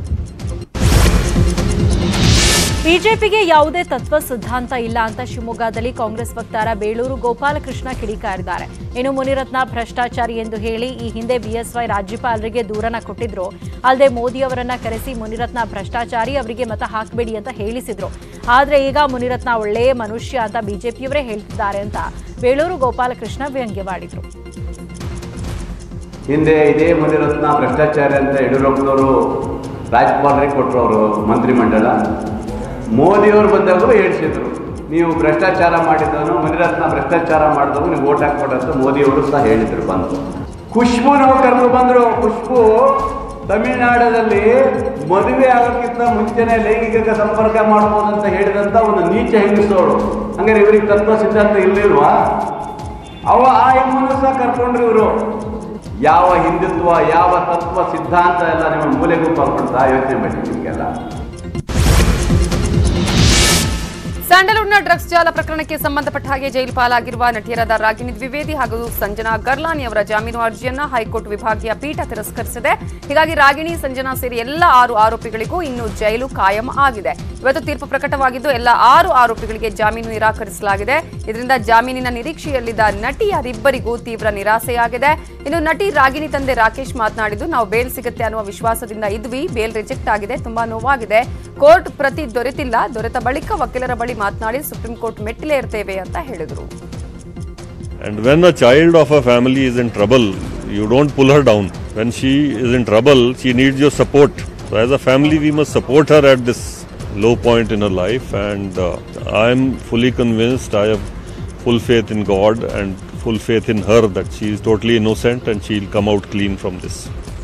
ಬಿಜೆಪಿಗೆ ಯಾವುದೇ ತತ್ವ ಸಿದ್ಧಾಂತ ಇಲ್ಲ ಅಂತ ಶಿವಮೊಗ್ಗದಲ್ಲಿ ಕಾಂಗ್ರೆಸ್ ವಕ್ತಾರ ಬೇಳೂರು ಗೋಪಾಲಕೃಷ್ಣ ಕಿಡಿಕಾರಿದ್ದಾರೆ. ಇನ್ನು ಮುನಿರತ್ನ ಭ್ರಷ್ಟಾಚಾರಿ ಎಂದು ಹೇಳಿ ಈ ಹಿಂದೆ ಬಿಎಸ್ವೈ ರಾಜ್ಯಪಾಲರಿಗೆ ದೂರನ ಕೊಟ್ಟಿದ್ರು. ಅಲ್ಲದೆ ಮೋದಿ ಅವರನ್ನ ಕರೆಸಿ ಮುನಿರತ್ನ ಭ್ರಷ್ಟಾಚಾರಿ, ಅವರಿಗೆ ಮತ ಹಾಕಬೇಡಿ ಅಂತ ಹೇಳಿಸಿದ್ರು. ಆದ್ರೆ ಈಗ ಮುನಿರತ್ನ ಒಳ್ಳೆಯ ಮನುಷ್ಯ ಅಂತ ಬಿಜೆಪಿಯವರೇ ಹೇಳ್ತಿದ್ದಾರೆ ಅಂತ ಬೇಳೂರು ಗೋಪಾಲಕೃಷ್ಣ ವ್ಯಂಗ್ಯವಾಡಿದ್ರು. ಹಿಂದೆ ಇದೇ ಮುನಿರತ್ನ ಭ್ರಷ್ಟಾಚಾರಿ ಅಂತ ಯಡಿಯೂರಪ್ಪನವರು ರಾಜ್ಯಪಾಲರಿಗೆ ಕೊಟ್ಟರು ಅವರು ಮಂತ್ರಿಮಂಡಲ. ಮೋದಿಯವ್ರು ಬಂದಾಗೂ ಹೇಳಿಸಿದ್ರು, ನೀವು ಭ್ರಷ್ಟಾಚಾರ ಮಾಡಿದವನು, ಮುನಿರತ್ನ ಭ್ರಷ್ಟಾಚಾರ ಮಾಡಿದವು, ನೀವು ಓಟ್ ಹಾಕ್ಕೊಡು ಅಂತ ಮೋದಿಯವರು ಸಹ ಹೇಳಿದರು. ಬಂದು ಖುಷ್ಬುನವರು ಕರೆದು ಬಂದರು. ಖುಷ್ಬು ತಮಿಳುನಾಡಲ್ಲಿ ಮದುವೆ ಆಗೋಕ್ಕಿಂತ ಮುಂಚೆನೇ ಲೈಂಗಿಕ ಸಂಪರ್ಕ ಮಾಡ್ಬೋದು ಅಂತ ಹೇಳಿದಂಥ ಒಂದು ನೀಚ ಹೆಂಗಸೋಳು. ಹಂಗಾರೆ ಇವರಿಗೆ ತತ್ವ ಸಿದ್ಧಾಂತ ಇರಲಿಲ್ವಾ? ಆ ಹೆಣ್ಣನ್ನು ಸಹ ಕರ್ಕೊಂಡ್ರು ಇವರು. ಯಾವ ಹಿಂದುತ್ವ, ಯಾವ ತತ್ವ ಸಿದ್ಧಾಂತ ಎಲ್ಲ ನಿಮ್ಮ ಮೂಲೆಗೂ ಕರ್ಕೊಳ್ತಾ ಯೋಚನೆ ಮಾಡಿ ನಿಮಗೆಲ್ಲ. ಸ್ಯಾಂಡಲ್ವುಡ್ನ ಡ್ರಗ್ಸ್ ಜಾಲ ಪ್ರಕರಣಕ್ಕೆ ಸಂಬಂಧಪಟ್ಟ ಹಾಗೆ ಜೈಲು ಪಾಲಾಗಿರುವ ನಟಿಯರಾದ ರಾಗಿಣಿ ದ್ವಿವೇದಿ ಹಾಗೂ ಸಂಜನಾ ಗರ್ಲಾನಿ ಅವರ ಜಾಮೀನು ಅರ್ಜಿಯನ್ನು ಹೈಕೋರ್ಟ್ ವಿಭಾಗೀಯ ಪೀಠ ತಿರಸ್ಕರಿಸಿದೆ. ಹೀಗಾಗಿ ರಾಗಿಣಿ, ಸಂಜನಾ ಸೇರಿ ಎಲ್ಲ 6 ಆರೋಪಿಗಳಿಗೂ ಇನ್ನು ಜೈಲು ಕಾಯಂ ಆಗಿದೆ. ಇವತ್ತು ತೀರ್ಪು ಪ್ರಕಟವಾಗಿದ್ದು ಎಲ್ಲ 6 ಆರೋಪಿಗಳಿಗೆ ಜಾಮೀನು ನಿರಾಕರಿಸಲಾಗಿದೆ. ಇದರಿಂದ ಜಾಮೀನಿನ ನಿರೀಕ್ಷೆಯಲ್ಲಿದ್ದ ನಟಿಯರಿಬ್ಬರಿಗೂ ತೀವ್ರ ನಿರಾಸೆಯಾಗಿದೆ. ಇನ್ನು ನಟಿ ರಾಗಿಣಿ ತಂದೆ ರಾಕೇಶ್ ಮಾತನಾಡಿದ್ದು, ನಾವು ಬೇಲ್ ಸಿಗುತ್ತೆ ಅನ್ನುವ ವಿಶ್ವಾಸದಿಂದ ಇದ್ವಿ, ಬೇಲ್ ರಿಜೆಕ್ಟ್ ಆಗಿದೆ, ತುಂಬಾ ನೋವಾಗಿದೆ. ಕೋರ್ಟ್ ಪ್ರತಿ ದೊರೆತಿಲ್ಲ, ದೊರೆತ ಬಳಿಕ ವಕೀಲರ ಬಳಿ ಮಾತನಾಡಿ ಸುಪ್ರೀಂ ಕೋರ್ಟ್ ಮೆಟ್ಟಿಲೇ ಇರ್ತೇವೆ ಅಂತ ಹೇಳಿದರು. And when a child of a family is in trouble, you don't pull her down. When she is in trouble, she needs your support. So as a family, we must support her at this low point in her life, and I am fully convinced, I have full faith in God and full faith in her that she is totally innocent and she will come out clean from this.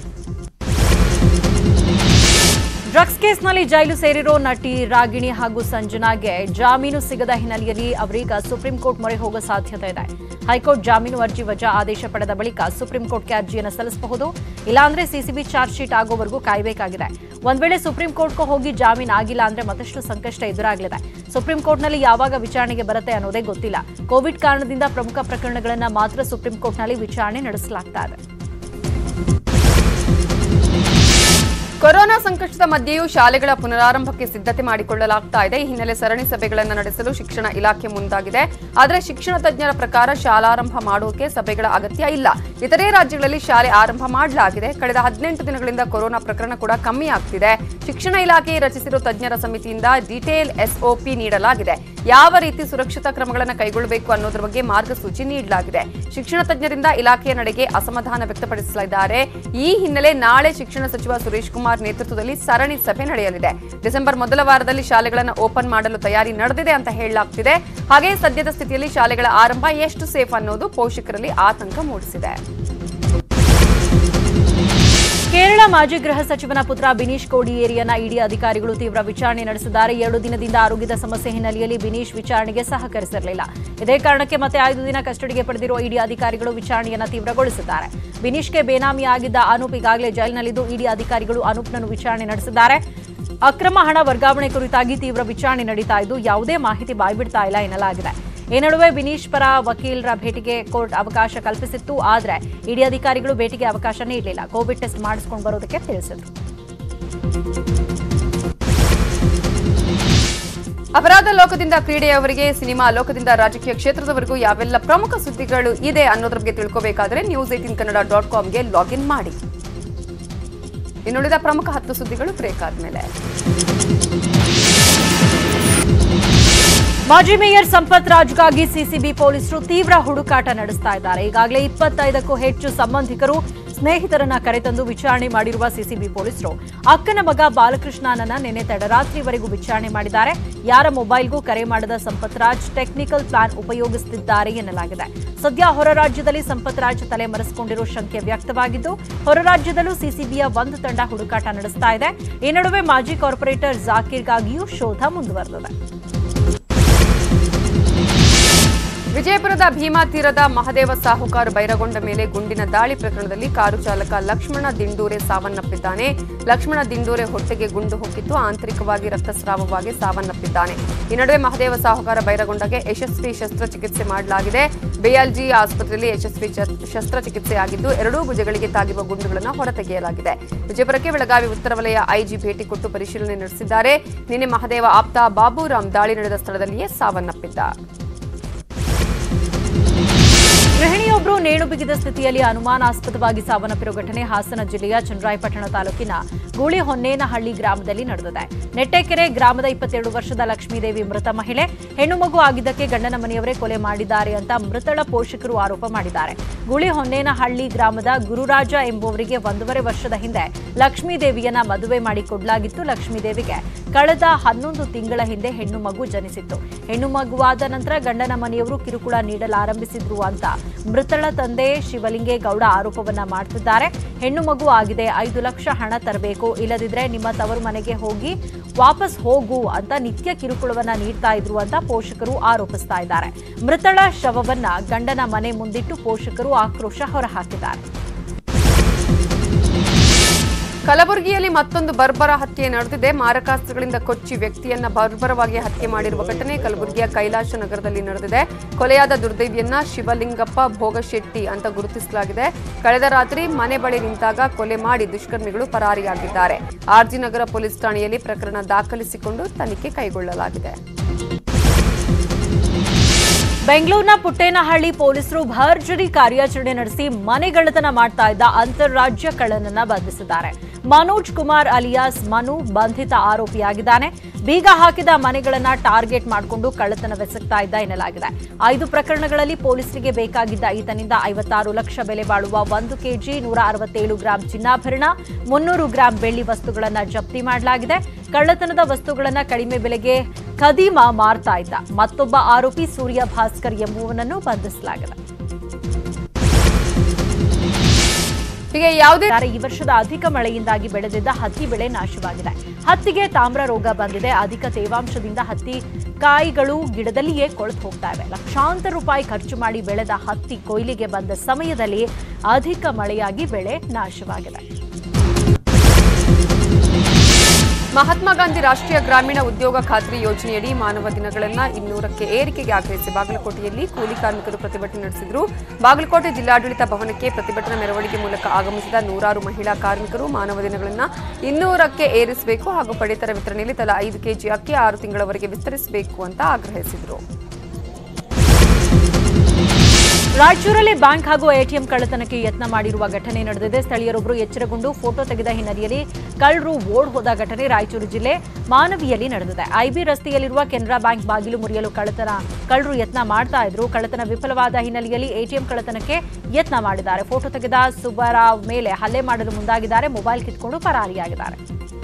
Drugs ಕೇಸ್ನಲ್ಲಿ ಜೈಲು ಸೇರಿರೋ ನಟಿ ರಾಗಿಣಿ ಹಾಗೂ ಸಂಜನಾಗೆ ಜಾಮೀನು ಸಿಗದ ಹಿನ್ನೆಲೆಯಲ್ಲಿ ಅವರೀಗ supreme court ಮೊರೆ ಹೋಗೋ ಸಾಧ್ಯತೆ ಇದೆ. ಹೈಕೋರ್ಟ್ ಜಾಮೀನು ಅರ್ಜಿ ವಜಾ ಆದೇಶ ಪಡೆದ ಬಳಿಕ ಸುಪ್ರೀಂ ಕೋರ್ಟ್ಗೆ ಅರ್ಜಿಯನ್ನು ಸಲ್ಲಿಸಬಹುದು. ಇಲ್ಲಾಂದ್ರೆ ಸಿಸಿಬಿ ಚಾರ್ಜ್ ಶೀಟ್ ಆಗೋವರೆಗೂ ಕಾಯಬೇಕಾಗಿದೆ. ಒಂದ್ ವೇಳೆ ಸುಪ್ರೀಂ ಕೋರ್ಟ್ಗೂ ಹೋಗಿ ಜಾಮೀನು ಆಗಿಲ್ಲ ಅಂದ್ರೆ ಮತ್ತಷ್ಟು ಸಂಕಷ್ಟ ಎದುರಾಗಲಿದೆ. ಸುಪ್ರೀಂ ಕೋರ್ಟ್ನಲ್ಲಿ ಯಾವಾಗ ವಿಚಾರಣೆಗೆ ಬರುತ್ತೆ ಅನ್ನೋದೇ ಗೊತ್ತಿಲ್ಲ. ಕೋವಿಡ್ ಕಾರಣದಿಂದ ಪ್ರಮುಖ ಪ್ರಕರಣಗಳನ್ನು ಮಾತ್ರ ಸುಪ್ರೀಂ ಕೋರ್ಟ್ನಲ್ಲಿ ವಿಚಾರಣೆ ನಡೆಸಲಾಗ್ತಾ ಇದೆ. ಕೊರೋನಾ ಸಂಕಷ್ಟದ ಮಧ್ಯೆಯೂ ಶಾಲೆಗಳ ಪುನರಾರಂಭಕ್ಕೆ ಸಿದ್ಧತೆ ಮಾಡಿಕೊಳ್ಳಲಾಗ್ತಾ ಇದೆ. ಈ ಹಿನ್ನೆಲೆ ಸರಣಿ ಸಭೆಗಳನ್ನು ನಡೆಸಲು ಶಿಕ್ಷಣ ಇಲಾಖೆ ಮುಂದಾಗಿದೆ. ಆದರೆ ಶಿಕ್ಷಣ ತಜ್ಞರ ಪ್ರಕಾರ ಶಾಲಾರಂಭ ಮಾಡೋಕೆ ಸಭೆಗಳ ಅಗತ್ಯ ಇಲ್ಲ. ಇತರೆ ರಾಜ್ಯಗಳಲ್ಲಿ ಶಾಲೆ ಆರಂಭ ಮಾಡಲಾಗಿದೆ. ಕಳೆದ 18 ದಿನಗಳಿಂದ ಕೊರೋನಾ ಪ್ರಕರಣ ಕೂಡ ಕಮ್ಮಿ ಆಗ್ತಿದೆ. ಶಿಕ್ಷಣ ಇಲಾಖೆ ರಚಿಸಿರುವ ತಜ್ಞರ ಸಮಿತಿಯಿಂದ ಡೀಟೇಲ್ ಎಸ್ಒಪಿ ನೀಡಲಾಗಿದೆ. ಯಾವ ರೀತಿ ಸುರಕ್ಷತಾ ಕ್ರಮಗಳನ್ನು ಕೈಗೊಳ್ಳಬೇಕು ಅನ್ನೋದ್ರ ಬಗ್ಗೆ ಮಾರ್ಗಸೂಚಿ ನೀಡಲಾಗಿದೆ. ಶಿಕ್ಷಣ ತಜ್ಞರಿಂದ ಇಲಾಖೆಯ ನಡೆಗೆ ಅಸಮಾಧಾನ ವ್ಯಕ್ತಪಡಿಸಲಿದ್ದಾರೆ. ಈ ಹಿನ್ನೆಲೆ ನಾಳೆ ಶಿಕ್ಷಣ ಸಚಿವ ಸುರೇಶ್ ಕುಮಾರ್ ನೇತೃತ್ವದಲ್ಲಿ ಸರಣಿ ಸಭೆ ನಡೆಯಲಿದೆ. ಡಿಸೆಂಬರ್ ಮೊದಲ ವಾರದಲ್ಲಿ ಶಾಲೆಗಳನ್ನು ಓಪನ್ ಮಾಡಲು ತಯಾರಿ ನಡೆದಿದೆ ಅಂತ ಹೇಳಲಾಗ್ತಿದೆ. ಹಾಗೆ ಸದ್ಯದ ಸ್ಥಿತಿಯಲ್ಲಿ ಶಾಲೆಗಳ ಆರಂಭ ಎಷ್ಟು ಸೇಫ್ ಅನ್ನೋದು ಪೋಷಕರಲ್ಲಿ ಆತಂಕ ಮೂಡಿಸಿದೆ. ಕೇರಳ ಮಾಜಿ ಗೃಹ ಸಚಿವನ ಪುತ್ರ ಬಿನೀಶ್ ಕೋಡಿಯೇರಿಯನ್ನ ಇಡಿ ಅಧಿಕಾರಿಗಳು ತೀವ್ರ ವಿಚಾರಣೆ ನಡೆಸಿದ್ದಾರೆ. 2 ದಿನದಿಂದ ಆರೋಗ್ಯದ ಸಮಸ್ಯೆ ಹಿನ್ನೆಲೆಯಲ್ಲಿ ಬಿನೀಶ್ ವಿಚಾರಣೆಗೆ ಸಹಕರಿಸಿರಲಿಲ್ಲ. ಇದೇ ಕಾರಣಕ್ಕೆ ಮತ್ತೆ 5 ದಿನ ಕಸ್ಟಡಿಗೆ ಪಡೆದಿರುವ ಇಡಿ ಅಧಿಕಾರಿಗಳು ವಿಚಾರಣೆಯನ್ನು ತೀವ್ರಗೊಳಿಸಿದ್ದಾರೆ. ಬಿನೀಶ್ಗೆ ಬೇನಾಮಿಯಾಗಿದ್ದ ಅನೂಪ್ ಈಗಾಗಲೇ ಜೈಲಿನಲ್ಲಿದ್ದು ಇಡಿ ಅಧಿಕಾರಿಗಳು ಅನೂಪ್ನನ್ನು ವಿಚಾರಣೆ ನಡೆಸಿದ್ದಾರೆ. ಅಕ್ರಮ ಹಣ ವರ್ಗಾವಣೆ ಕುರಿತಾಗಿ ತೀವ್ರ ವಿಚಾರಣೆ ನಡೀತಾ ಇದ್ದು ಯಾವುದೇ ಮಾಹಿತಿ ಬಾಯ್ಬಿಡ್ತಾ ಇಲ್ಲ ಎನ್ನಲಾಗಿದೆ. ಈ ನಡುವೆ ಬಿನೀಶ್ ಪರ ವಕೀಲರ ಭೇಟಿಗೆ ಕೋರ್ಟ್ ಅವಕಾಶ ಕಲ್ಪಿಸಿತ್ತು. ಆದರೆ ಇಡಿ ಅಧಿಕಾರಿಗಳು ಭೇಟಿಗೆ ಅವಕಾಶ ನೀಡಲಿಲ್ಲ. ಕೋವಿಡ್ ಟೆಸ್ಟ್ ಮಾಡಿಸಿಕೊಂಡು ಬರೋದಕ್ಕೆ ತಿಳಿಸಿದ್ರು. ಅಪರಾಧ ಲೋಕದಿಂದ ಕ್ರೀಡೆಯವರಿಗೆ, ಸಿನಿಮಾ ಲೋಕದಿಂದ ರಾಜಕೀಯ ಕ್ಷೇತ್ರದವರೆಗೂ ಯಾವೆಲ್ಲ ಪ್ರಮುಖ ಸುದ್ದಿಗಳು ಇದೆ ಅನ್ನೋದ್ರ ಬಗ್ಗೆ ತಿಳ್ಕೋಬೇಕಾದ್ರೆ news18kannada.comಗೆ ಲಾಗಿನ್ ಮಾಡಿ. ಇನ್ನುಳಿದ ಪ್ರಮುಖ 10 ಸುದ್ದಿಗಳು ಬ್ರೇಕ್ ಆದ್ಮೇಲೆ. ಮಾಜಿ ಮೇಯರ್ ಸಂಪತ್ ರಾಜ್ಗಾಗಿ ಸಿಸಿಬಿ ಪೊಲೀಸರು ತೀವ್ರ ಹುಡುಕಾಟ ನಡೆಸ್ತಾ ಇದ್ದಾರೆ. ಈಗಾಗಲೇ 25ಕ್ಕೂ ಹೆಚ್ಚು ಸಂಬಂಧಿಕರು, ಸ್ನೇಹಿತರನ್ನ ಕರೆತಂದು ವಿಚಾರಣೆ ಮಾಡಿರುವ ಸಿಸಿಬಿ ಪೊಲೀಸರು ಅಕ್ಕನ ಮಗ ಬಾಲಕೃಷ್ಣನನ್ನ ನಿನ್ನೆ ತಡರಾತ್ರಿವರೆಗೂ ವಿಚಾರಣೆ ಮಾಡಿದ್ದಾರೆ. ಯಾರ ಮೊಬೈಲ್ಗೂ ಕರೆ ಮಾಡದ ಸಂಪತ್ ರಾಜ್ ಟೆಕ್ನಿಕಲ್ ಪ್ಲಾನ್ ಉಪಯೋಗಿಸುತ್ತಿದ್ದಾರೆ ಎನ್ನಲಾಗಿದೆ. ಸದ್ಯ ಹೊರ ರಾಜ್ಯದಲ್ಲಿ ಸಂಪತ್ ರಾಜ್ ತಲೆ ಮರೆಸಿಕೊಂಡಿರೋ ಶಂಕೆ ವ್ಯಕ್ತವಾಗಿದ್ದು, ಹೊರ ರಾಜ್ಯದಲ್ಲೂ ಸಿಸಿಬಿಯ ಒಂದು ತಂಡ ಹುಡುಕಾಟ ನಡೆಸ್ತಾ ಇದೆ. ಈ ನಡುವೆ ಮಾಜಿ ಕಾರ್ಪೊರೇಟರ್ ಜಾಕೀರ್ಗಾಗಿಯೂ ಶೋಧ ಮುಂದುವರೆದಿದೆ. ವಿಜಯಪುರದ ಭೀಮಾ ತೀರದ ಮಹದೇವ ಸಾಹುಕಾರ್ ಬೈರಗೊಂಡ ಮೇಲೆ ಗುಂಡಿನ ದಾಳಿ ಪ್ರಕರಣದಲ್ಲಿ ಕಾರು ಚಾಲಕ ಲಕ್ಷ್ಮಣ ದಿಂಡೂರೆ ಸಾವನ್ನಪ್ಪಿದ್ದಾನೆ. ಲಕ್ಷ್ಮಣ ದಿಂಡೂರೆ ಹೊಟ್ಟೆಗೆ ಗುಂಡು ಹೊಕ್ಕಿದ್ದು ಆಂತರಿಕವಾಗಿ ರಕ್ತಸ್ರಾವವಾಗಿ ಸಾವನ್ನಪ್ಪಿದ್ದಾನೆ. ಈ ನಡುವೆ ಮಹದೇವ ಸಾಹುಕಾರ ಬೈರಗೊಂಡಗೆ ಯಶಸ್ವಿ ಶಸ್ತ್ರಚಿಕಿತ್ಸೆ ಮಾಡಲಾಗಿದೆ. ಬಿಎಲ್ಜಿ ಆಸ್ಪತ್ರೆಯಲ್ಲಿ ಯಶಸ್ವಿ ಶಸ್ತ್ರಚಿಕಿತ್ಸೆ ಆಗಿದ್ದು 2 ಭುಜಗಳಿಗೆ ತಾಗಿರುವ ಗುಂಡುಗಳನ್ನು ಹೊರತೆಗೆಯಲಾಗಿದೆ. ವಿಜಯಪುರಕ್ಕೆ ಬೆಳಗಾವಿ ಉತ್ತರ ವಲಯ ಐಜಿ ಭೇಟಿ ಕೊಟ್ಟು ಪರಿಶೀಲನೆ ನಡೆಸಿದ್ದಾರೆ. ನಿನ್ನೆ ಮಹದೇವ ಆಪ್ತ ಬಾಬುರಾಮ್ ದಾಳಿ ನಡೆದ ಸ್ಥಳದಲ್ಲಿಯೇ ಸಾವನ್ನಪ್ಪಿದ್ದ. ಗೃಹಿಣಿಯೊಬ್ಬರು ನೇಣು ಬಿಗಿದ ಸ್ಥಿತಿಯಲ್ಲಿ ಅನುಮಾನಾಸ್ಪದವಾಗಿ ಸಾವನ್ನಪ್ಪಿರುವ ಘಟನೆ ಹಾಸನ ಜಿಲ್ಲೆಯ ಚನ್ನರಾಯಪಟ್ಟಣ ತಾಲೂಕಿನ ಗೂಳಿಹೊನ್ನೇನಹಳ್ಳಿ ಗ್ರಾಮದಲ್ಲಿ ನಡೆದಿದೆ. ನೆಟ್ಟೆಕೆರೆ ಗ್ರಾಮದ 22 ವರ್ಷದ ಲಕ್ಷ್ಮೀದೇವಿ ಮೃತ ಮಹಿಳೆ. ಹೆಣ್ಣು ಮಗು ಆಗಿದ್ದಕ್ಕೆ ಗಂಡನ ಮನೆಯವರೇ ಕೊಲೆ ಮಾಡಿದ್ದಾರೆ ಅಂತ ಮೃತಳ ಪೋಷಕರು ಆರೋಪ ಮಾಡಿದ್ದಾರೆ. ಗೂಳಿಹೊನ್ನೇನಹಳ್ಳಿ ಗ್ರಾಮದ ಗುರುರಾಜ ಎಂಬುವರಿಗೆ 1.5 ವರ್ಷದ ಹಿಂದೆ ಲಕ್ಷ್ಮೀದೇವಿಯನ್ನ ಮದುವೆ ಮಾಡಿಕೊಡಲಾಗಿತ್ತು. ಲಕ್ಷ್ಮೀದೇವಿಗೆ ಕಳೆದ 11 ತಿಂಗಳ ಹಿಂದೆ ಹೆಣ್ಣು ಮಗು ಜನಿಸಿತ್ತು. ಹೆಣ್ಣು ಮಗುವಾದ ನಂತರ ಗಂಡನ ಮನೆಯವರು ಕಿರುಕುಳ ನೀಡಲಾರಂಭಿಸಿದ್ರು ಅಂತ ಮೃತಳ ತಂದೆ ಶಿವಲಿಂಗೇಗೌಡ ಆರೋಪವನ್ನ ಮಾಡ್ತಿದ್ದಾರೆ. ಹೆಣ್ಣು ಮಗು ಆಗಿದೆ, 5 ಲಕ್ಷ ಹಣ ತರಬೇಕು, ಇಲ್ಲದಿದ್ರೆ ನಿಮ್ಮ ತವರು ಮನೆಗೆ ಹೋಗಿ ವಾಪಸ್ ಹೋಗು ಅಂತ ನಿತ್ಯ ಕಿರುಕುಳವನ್ನ ನೀಡ್ತಾ ಇದ್ರು ಅಂತ ಪೋಷಕರು ಆರೋಪಿಸ್ತಾ ಇದ್ದಾರೆ. ಮೃತಳ ಶವವನ್ನ ಗಂಡನ ಮನೆ ಮುಂದಿಟ್ಟು ಪೋಷಕರು ಆಕ್ರೋಶ ಹೊರಹಾಕಿದ್ದಾರೆ. ಕಲಬುರಗಿಯಲ್ಲಿ ಮತ್ತೊಂದು ಬರ್ಬರ ಹತ್ಯೆ ನಡೆದಿದೆ. ಮಾರಕಾಸ್ತ್ರಗಳಿಂದ ಕೊಚ್ಚಿ ವ್ಯಕ್ತಿಯನ್ನ ಬರ್ಬರವಾಗಿ ಹತ್ಯೆ ಮಾಡಿರುವ ಘಟನೆ ಕಲಬುರಗಿಯ ಕೈಲಾಸ ನಗರದಲ್ಲಿ ನಡೆದಿದೆ. ಕೊಲೆಯಾದ ದುರ್ದೈವಿಯನ್ನ ಶಿವಲಿಂಗಪ್ಪ ಭೋಗಶೆಟ್ಟಿ ಅಂತ ಗುರುತಿಸಲಾಗಿದೆ. ಕಳೆದ ರಾತ್ರಿ ಮನೆ ಬಳಿ ನಿಂತಾಗ ಕೊಲೆ ಮಾಡಿ ದುಷ್ಕರ್ಮಿಗಳು ಪರಾರಿಯಾಗಿದ್ದಾರೆ. ಆರ್ಜಿ ನಗರ ಪೊಲೀಸ್ ಠಾಣೆಯಲ್ಲಿ ಪ್ರಕರಣ ದಾಖಲಿಸಿಕೊಂಡು ತನಿಖೆ ಕೈಗೊಳ್ಳಲಾಗಿದೆ. ಬೆಂಗಳೂರಿನ ಪುಟ್ಟೇನಹಳ್ಳಿ ಪೊಲೀಸರು ಭರ್ಜರಿ ಕಾರ್ಯಾಚರಣೆ ನಡೆಸಿ ಮನೆಗಳ್ಳತನ ಮಾಡ್ತಾ ಇದ್ದ ಅಂತಾರಾಜ್ಯ ಕಳ್ಳನನ್ನ ಬಂಧಿಸಿದ್ದಾರೆ. ಮನೋಜ್ ಕುಮಾರ್ ಅಲಿಯಾಸ್ ಮನು ಬಂಧಿತ ಆರೋಪಿಯಾಗಿದ್ದಾನೆ. ಬೀಗ ಹಾಕಿದ ಮನೆಗಳನ್ನ ಟಾರ್ಗೆಟ್ ಮಾಡಿಕೊಂಡು ಕಳ್ಳತನವೆಸಗ್ತಾ ಇದ್ದ ಎನ್ನಲಾಗಿದೆ. 5 ಪ್ರಕರಣಗಳಲ್ಲಿ ಪೊಲೀಸರಿಗೆ ಬೇಕಾಗಿದ್ದ ಈತನಿಂದ 56 ಲಕ್ಷ ಬೆಲೆ ಬಾಳುವ 1 ಕೆಜಿ 167 ಗ್ರಾಂ ಚಿನ್ನಾಭರಣ, 300 ಗ್ರಾಂ ಬೆಳ್ಳಿ ವಸ್ತುಗಳನ್ನ ಜಪ್ತಿ ಮಾಡಲಾಗಿದೆ. ಕಳ್ಳತನದ ವಸ್ತುಗಳನ್ನ ಕಡಿಮೆ ಬೆಲೆಗೆ ಖದೀಮ ಮಾರ್ತಾ ಇದ್ದ ಮತ್ತೊಬ್ಬ ಆರೋಪಿ ಸೂರ್ಯ ಭಾಸ್ಕರ್ ಎಂಬುವನನ್ನು ಬಂಧಿಸಲಾಗಿದೆ. ಈ ವರ್ಷದ ಅಧಿಕ ಮಳೆಯಿಂದಾಗಿ ಬೆಳೆದಿದ್ದ ಹತ್ತಿ ಬೆಳೆ ನಾಶವಾಗಿದೆ. ಹತ್ತಿಗೆ ತಾಮ್ರ ರೋಗ ಬಂದಿದೆ. ಅಧಿಕ ತೇವಾಂಶದಿಂದ ಹತ್ತಿ ಕಾಯಿಗಳು ಗಿಡದಲ್ಲಿಯೇ ಕೊಳೆತು ಹೋಗ್ತಾ ಇವೆ. ಲಕ್ಷಾಂತರ ರೂಪಾಯಿ ಖರ್ಚು ಮಾಡಿ ಬೆಳೆದ ಹತ್ತಿ ಕೊಯ್ಲಿಗೆ ಬಂದ ಸಮಯದಲ್ಲಿ ಅಧಿಕ ಮಳೆಯಾಗಿ ಬೆಳೆ ನಾಶವಾಗಿದೆ. ಮಹಾತ್ಮ ಗಾಂಧಿ ರಾಷ್ಟ್ರೀಯ ಗ್ರಾಮೀಣ ಉದ್ಯೋಗ ಖಾತ್ರಿ ಯೋಜನೆಯಡಿ ಮಾನವ ದಿನಗಳನ್ನು 200ಕ್ಕೆ ಏರಿಕೆಗೆ ಆಗ್ರಹಿಸಿ ಬಾಗಲಕೋಟೆಯಲ್ಲಿ ಕೂಲಿ ಕಾರ್ಮಿಕರು ಪ್ರತಿಭಟನೆ ನಡೆಸಿದರು. ಬಾಗಲಕೋಟೆ ಜಿಲ್ಲಾಡಳಿತ ಭವನಕ್ಕೆ ಪ್ರತಿಭಟನಾ ಮೆರವಣಿಗೆ ಮೂಲಕ ಆಗಮಿಸಿದ ನೂರಾರು ಮಹಿಳಾ ಕಾರ್ಮಿಕರು ಮಾನವ ದಿನಗಳನ್ನು 200ಕ್ಕೆ ಏರಿಸಬೇಕು ಹಾಗೂ ಪಡಿತರ ವಿತರಣೆಯಲ್ಲಿ ತಲಾ 5 ಕೆಜಿ ಅಕ್ಕಿ 6 ತಿಂಗಳವರೆಗೆ ವಿಸ್ತರಿಸಬೇಕು ಅಂತ ಆಗ್ರಹಿಸಿದರು. ರಾಯಚೂರಲ್ಲಿ ಬ್ಯಾಂಕ್ ಹಾಗೂ ಎಟಿಎಂ ಕಳ್ಳತನಕ್ಕೆ ಯತ್ನ ಮಾಡಿರುವ ಘಟನೆ ನಡೆದಿದೆ. ಸ್ಥಳೀಯರೊಬ್ಬರು ಎಚ್ಚರಗೊಂಡು ಫೋಟೋ ತೆಗೆದ ಹಿನ್ನೆಲೆಯಲ್ಲಿ ಕಳ್ಳರು ಓಡ್ ಹೋದ ಘಟನೆ ರಾಯಚೂರು ಜಿಲ್ಲೆ ಮಾನವಿಯಲ್ಲಿ ನಡೆದಿದೆ. ಐಬಿ ರಸ್ತೆಯಲ್ಲಿರುವ ಕೆನರಾ ಬ್ಯಾಂಕ್ ಬಾಗಿಲು ಮುರಿಯಲು ಕಳ್ಳರು ಯತ್ನ ಮಾಡ್ತಾ ಇದ್ರು. ಕಳ್ಳತನ ವಿಫಲವಾದ ಹಿನ್ನೆಲೆಯಲ್ಲಿ ಎಟಿಎಂ ಕಳ್ಳತನಕ್ಕೆ ಯತ್ನ ಮಾಡಿದ್ದಾರೆ. ಫೋಟೋ ತೆಗೆದ ಸುಬ್ಬರಾವ್ ಮೇಲೆ ಹಲ್ಲೆ ಮಾಡಲು ಮುಂದಾಗಿದ್ದಾರೆ. ಮೊಬೈಲ್ ಕಿತ್ಕೊಂಡು ಪರಾರಿಯಾಗಿದ್ದಾರೆ.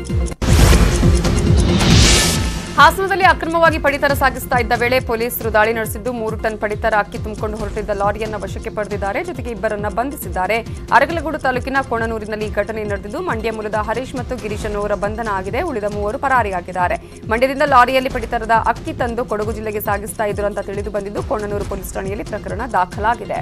ಹಾಸನದಲ್ಲಿ ಅಕ್ರಮವಾಗಿ ಪಡಿತರ ಸಾಗಿಸ್ತಾ ಇದ್ದ ವೇಳೆ ಪೊಲೀಸರು ದಾಳಿ ನಡೆಸಿದ್ದು 3 ಟನ್ ಪಡಿತರ ಅಕ್ಕಿ ತುಂಬಿಕೊಂಡು ಹೊರಟಿದ್ದ ಲಾರಿಯನ್ನು ವಶಕ್ಕೆ ಪಡೆದಿದ್ದಾರೆ. ಜೊತೆಗೆ ಇಬ್ಬರನ್ನ ಬಂಧಿಸಿದ್ದಾರೆ. ಅರಕಲಗೂಡು ತಾಲೂಕಿನ ಕೋಣನೂರಿನಲ್ಲಿ ಈ ಘಟನೆ ನಡೆದಿದ್ದು ಮಂಡ್ಯ ಮೂಲದ ಹರೀಶ್ ಮತ್ತು ಗಿರೀಶ್ ಅನ್ನುವರ ಬಂಧನ ಆಗಿದೆ. ಉಳಿದ 3 ಪರಾರಿಯಾಗಿದ್ದಾರೆ. ಮಂಡ್ಯದಿಂದ ಲಾರಿಯಲ್ಲಿ ಪಡಿತರದ ಅಕ್ಕಿ ತಂದು ಕೊಡಗು ಜಿಲ್ಲೆಗೆ ಸಾಗಿಸ್ತಾ ಇದ್ರು ಅಂತ ತಿಳಿದು ಬಂದಿದ್ದು ಕೋಣನೂರು ಪೊಲೀಸ್ ಠಾಣೆಯಲ್ಲಿ ಪ್ರಕರಣ ದಾಖಲಾಗಿದೆ.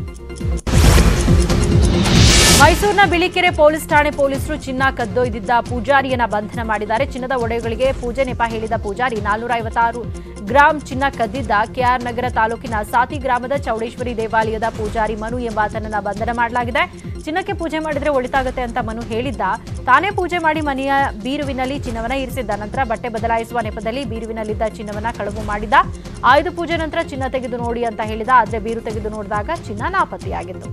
ಮೈಸೂರಿನ ಬಿಳಿಕೆರೆ ಪೊಲೀಸ್ ಠಾಣೆ ಪೊಲೀಸರು ಚಿನ್ನ ಕದ್ದೊಯ್ದಿದ್ದ ಪೂಜಾರಿಯನ್ನ ಬಂಧನ ಮಾಡಿದ್ದಾರೆ. ಚಿನ್ನದ ಒಡೆಯುಗಳಿಗೆ ಪೂಜೆ ನೆಪ ಹೇಳಿದ ಪೂಜಾರಿ 456 ಗ್ರಾಂ ಚಿನ್ನ ಕದ್ದಿದ್ದ ಕೆಆರ್ ನಗರ ತಾಲೂಕಿನ ಸಾತಿ ಗ್ರಾಮದ ಚೌಡೇಶ್ವರಿ ದೇವಾಲಯದ ಪೂಜಾರಿ ಮನು ಎಂಬಾತನನ್ನ ಬಂಧನ ಮಾಡಲಾಗಿದೆ. ಚಿನ್ನಕ್ಕೆ ಪೂಜೆ ಮಾಡಿದ್ರೆ ಒಳಿತಾಗುತ್ತೆ ಅಂತ ಮನು ಹೇಳಿದ್ದ. ತಾನೇ ಪೂಜೆ ಮಾಡಿ ಮನೆಯ ಬೀರುವಿನಲ್ಲಿ ಚಿನ್ನವನ್ನ ಇರಿಸಿದ್ದ. ನಂತರ ಬಟ್ಟೆ ಬದಲಾಯಿಸುವ ನೆಪದಲ್ಲಿ ಬೀರುವಿನಲ್ಲಿದ್ದ ಚಿನ್ನವನ್ನ ಕಳವು ಮಾಡಿದ್ದ. ಆಯುಧ ಪೂಜೆ ನಂತರ ಚಿನ್ನ ತೆಗೆದು ನೋಡಿ ಅಂತ ಹೇಳಿದ. ಆದ್ರೆ ಬೀರು ತೆಗೆದು ನೋಡಿದಾಗ ಚಿನ್ನ ನಾಪತ್ತೆಯಾಗಿತ್ತು.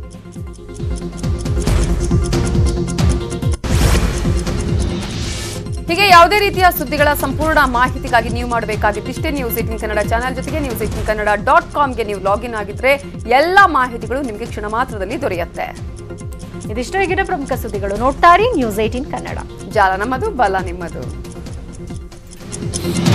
ಹೀಗೆ ಯಾವುದೇ ರೀತಿಯ ಸುದ್ದಿಗಳ ಸಂಪೂರ್ಣ ಮಾಹಿತಿಗಾಗಿ ನೀವು ಮಾಡಬೇಕಾಗಿತ್ತು ಇಷ್ಟೇ. News18 ಕನ್ನಡ ಚಾನೆಲ್ ಜೊತೆಗೆ News18kannada.comಗೆ ನೀವು ಲಾಗಿನ್ ಆಗಿದ್ರೆ ಎಲ್ಲ ಮಾಹಿತಿಗಳು ನಿಮಗೆ ಕ್ಷಣ ಮಾತ್ರದಲ್ಲಿ ದೊರೆಯುತ್ತೆ. ಇದಿಷ್ಟು ಈಗಿನ ಪ್ರಮುಖ ಸುದ್ದಿಗಳು. ನೋಡ್ತಾರಿ News18 ಕನ್ನಡ. ಜಾಲ ನಮ್ಮದು, ಬಲ ನಿಮ್ಮದು.